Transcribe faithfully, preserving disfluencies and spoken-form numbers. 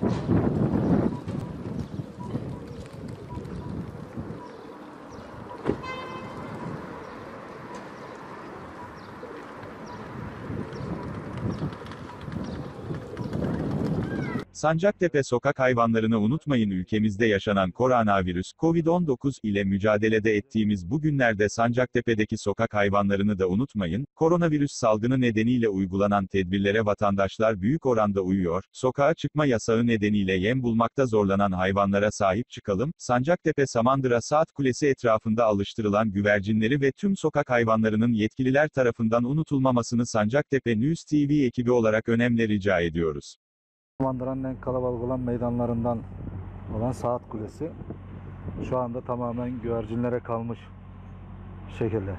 Sancaktepe sokak hayvanlarını unutmayın. Ülkemizde yaşanan koronavirüs, Covid on dokuz ile mücadelede ettiğimiz bu günlerde Sancaktepe'deki sokak hayvanlarını da unutmayın. Koronavirüs salgını nedeniyle uygulanan tedbirlere vatandaşlar büyük oranda uyuyor. Sokağa çıkma yasağı nedeniyle yem bulmakta zorlanan hayvanlara sahip çıkalım. Sancaktepe Samandıra Saat Kulesi etrafında alıştırılan güvercinleri ve tüm sokak hayvanlarının yetkililer tarafından unutulmamasını Sancaktepe News T V ekibi olarak önemli rica ediyoruz. Samandıra'nın en kalabalık olan meydanlarından olan Saat Kulesi şu anda tamamen güvercinlere kalmış şekilde.